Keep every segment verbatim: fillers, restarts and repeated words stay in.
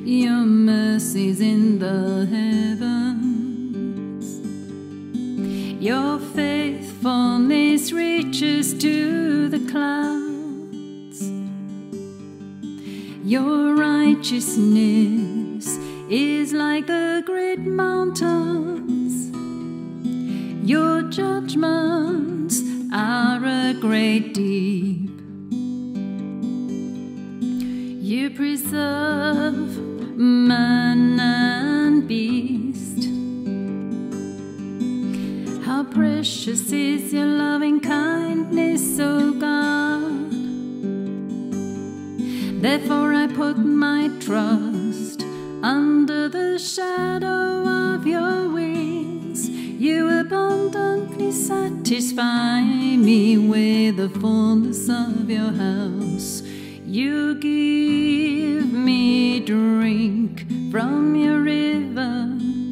your mercies in the heavens. Your faithfulness reaches to the clouds. Your righteousness is like the great mountains. Your judgments are a great deep. You preserve man and beast. How precious is your loving kindness, O God. Therefore I put my trust under the shadow of your wings. You abundantly satisfy me with the fullness of your house. You give me drink from your river,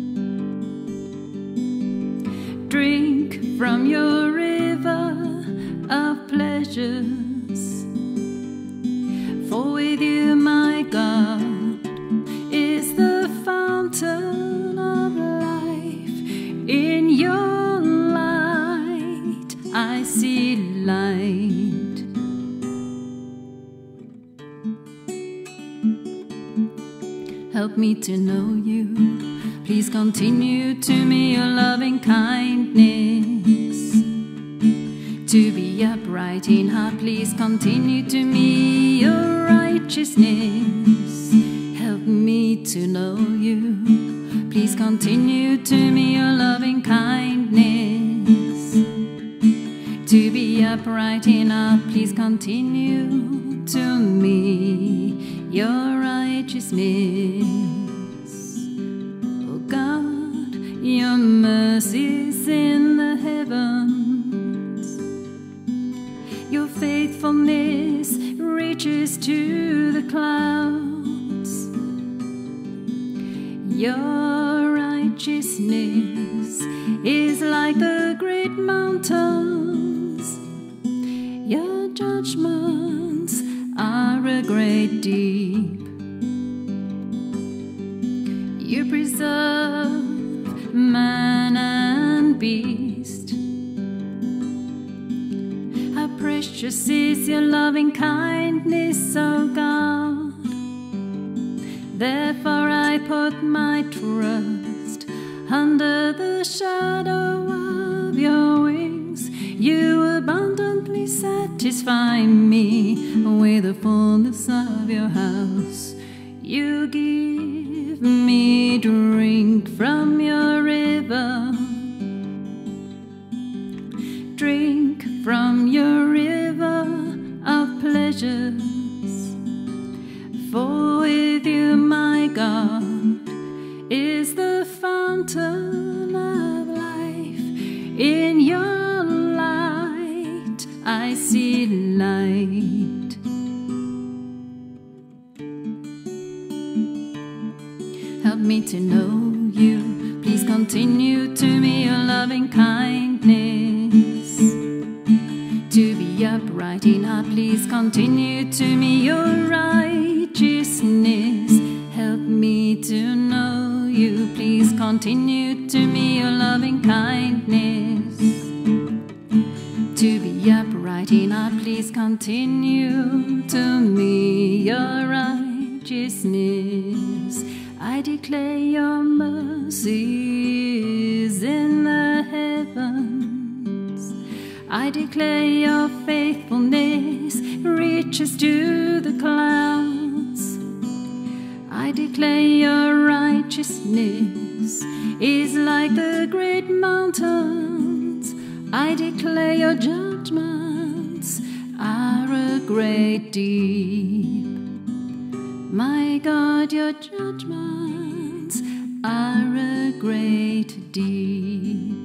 drink from your river of pleasures. For with you, my God, is the fountain of life. In your light I see light. Help me to know you. Please continue to me your loving kindness. To be upright in heart, please continue to me your righteousness. Help me to know you. Please continue to me your loving kindness. To be upright in heart, please continue to me your righteousness. Oh God, your mercies in the heavens. Your faithfulness reaches to the clouds. Your righteousness is like the great mountains. Your judgments are a great deep. You preserve man and beast. How precious is your loving kindness, O God. Therefore I put my trust under the shadow of your wings. You abundantly satisfy me with the fullness of your house. You give me drink from your river, drink from your river of pleasures. For with you, my God, is the fountain of life. In your light I see light. Help me to know you. Please continue to me your loving kindness. To be upright in heart, please continue to me your righteousness. Help me to know you. Please continue to me your loving kindness. To be upright in heart, please continue to me your righteousness. I declare your mercies in the heavens. I declare your faithfulness reaches to the clouds. I declare your righteousness is like the great mountains. I declare your judgments are a great deep. My God, your judgments are a great deep.